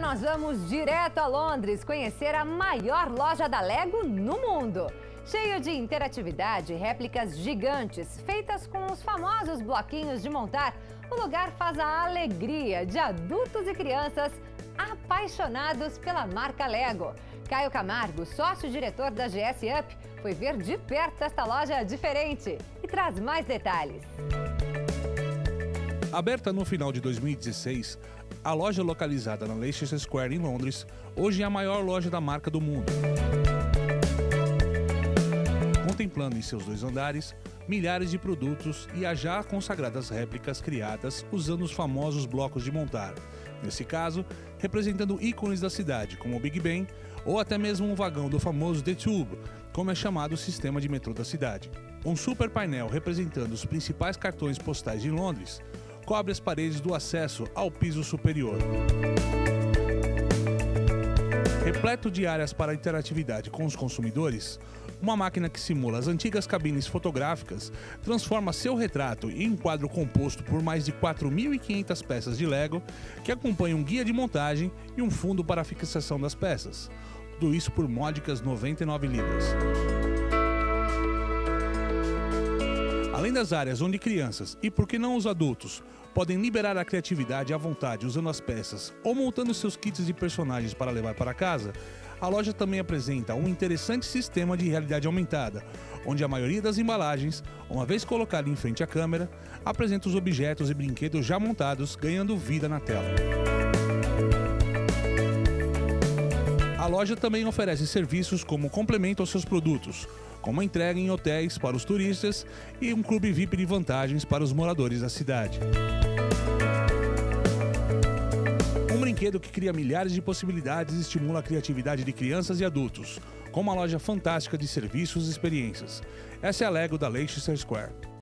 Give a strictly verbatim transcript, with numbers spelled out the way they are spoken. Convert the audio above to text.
nós vamos direto a Londres conhecer a maior loja da Lego no mundo. Cheio de interatividade e réplicas gigantes, feitas com os famosos bloquinhos de montar, o lugar faz a alegria de adultos e crianças apaixonados pela marca Lego. Caio Camargo, sócio-diretor da G S Up, foi ver de perto esta loja diferente e traz mais detalhes. Aberta no final de dois mil e dezesseis, a loja localizada na Leicester Square, em Londres, hoje é a maior loja da marca do mundo. Contemplando em seus dois andares milhares de produtos e as já consagradas réplicas criadas usando os famosos blocos de montar. Nesse caso, representando ícones da cidade, como o Big Ben ou até mesmo um vagão do famoso The Tube, como é chamado o sistema de metrô da cidade. Um super painel representando os principais cartões postais de Londres cobre as paredes do acesso ao piso superior. Repleto de áreas para interatividade com os consumidores, uma máquina que simula as antigas cabines fotográficas transforma seu retrato em um quadro composto por mais de quatro mil e quinhentas peças de Lego que acompanham um guia de montagem e um fundo para a fixação das peças. Tudo isso por módicas noventa e nove libras. Além das áreas onde crianças, e por que não os adultos, podem liberar a criatividade à vontade usando as peças ou montando seus kits de personagens para levar para casa, a loja também apresenta um interessante sistema de realidade aumentada, onde a maioria das embalagens, uma vez colocada em frente à câmera, apresenta os objetos e brinquedos já montados, ganhando vida na tela. A loja também oferece serviços como complemento aos seus produtos, como entrega em hotéis para os turistas e um clube V I P de vantagens para os moradores da cidade. Um brinquedo que cria milhares de possibilidades e estimula a criatividade de crianças e adultos, com uma loja fantástica de serviços e experiências. Essa é a Lego da Leicester Square.